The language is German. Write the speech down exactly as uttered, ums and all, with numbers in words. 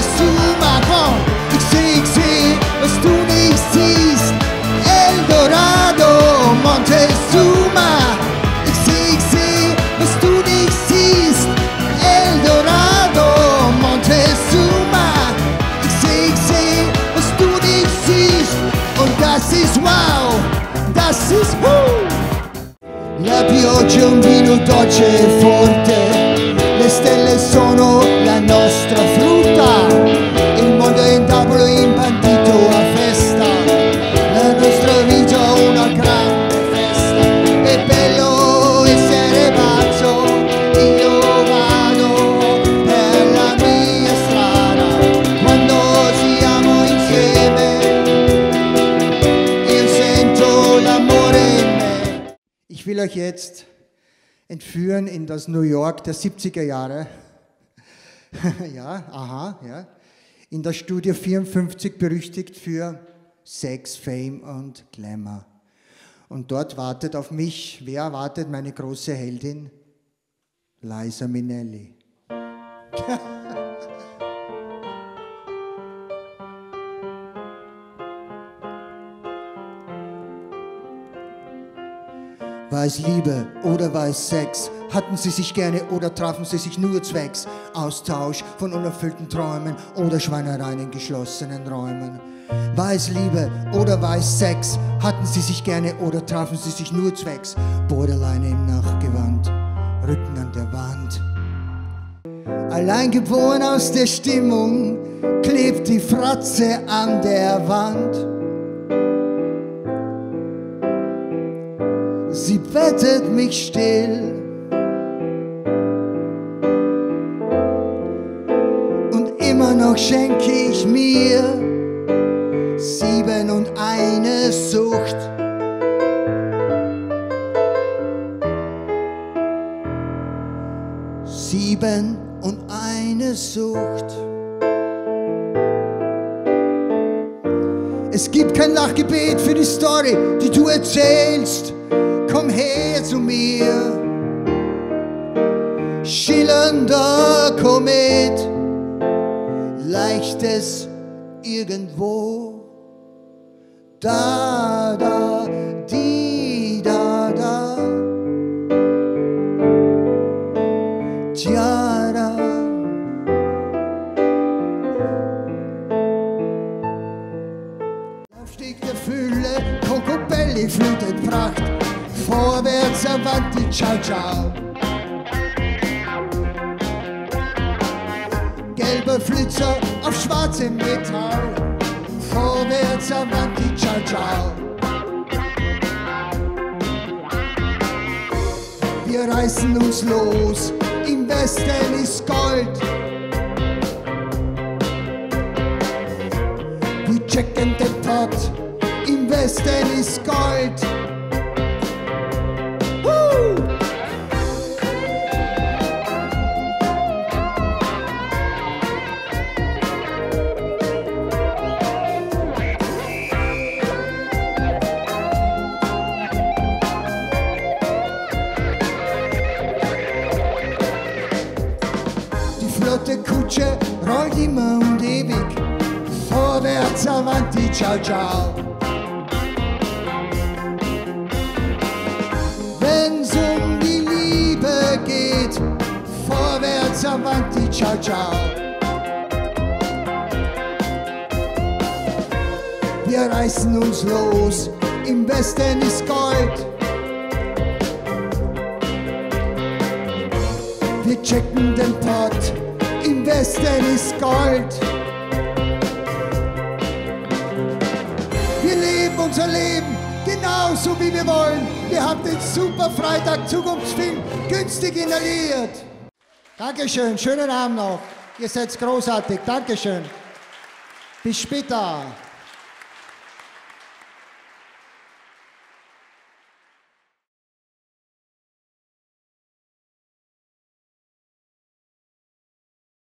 Montezuma, komm. Ich seh, ich seh, was du nicht siehst. Eldorado, Montezuma. Ich seh, ich seh, was du nicht siehst. Eldorado, Montezuma. Ich seh, ich seh, was du nicht siehst. Und das ist wow, das ist woo. La pioggia è un vino dolce e forte, le stelle sono la nostra frutta, il mondo è in tavolo imbandito a festa, la nostra vita è una grande festa, è bello essere pazzo, io vado per la mia strada, quando siamo insieme, io sento l'amore in me. Ich will euch jetzt entführen in das New York der siebziger Jahre. Ja, aha, ja. In das Studio vierundfünfzig, berüchtigt für Sex, Fame und Glamour. Und dort wartet auf mich, wer wartet? Meine große Heldin, Liza Minnelli. War es Liebe oder war es Sex? Hatten sie sich gerne oder trafen sie sich nur zwecks? Austausch von unerfüllten Träumen oder Schweinereien in geschlossenen Räumen? War es Liebe oder war es Sex? Hatten sie sich gerne oder trafen sie sich nur zwecks? Borderline im Nachtgewand, Rücken an der Wand. Allein geboren aus der Stimmung, klebt die Fratze an der Wand. Sie bettet mich still und immer noch schenke ich mir sieben und eine Sucht. Sieben und eine Sucht. Es gibt kein Lachgebet für die Story, die du erzählst. Komm her zu mir, schillernder Komet, leichtes irgendwo, da, da, di, da, da, tiara. Aufstieg der Fülle, Kokobelli flutet Pracht. Vorwärts, avanti, ciao, ciao. Gelber Flitzer auf schwarzem Metall. Vorwärts, avanti, ciao, ciao. Wir reißen uns los, im Westen ist Gold. Wir checken den Pot, im Westen ist Gold. Kutsche rollt immer und ewig, vorwärts, avanti, ciao, ciao. Wenn's um die Liebe geht, vorwärts, avanti, ciao, ciao. Wir reißen uns los, im Westen ist Gold. Wir checken den Pot, im Westen ist Gold. Wir leben unser Leben genauso wie wir wollen. Wir haben den super Freitag Zukunftsfilm günstig inhaliert. Dankeschön, schönen Abend noch. Ihr seid großartig, Dankeschön. Bis später.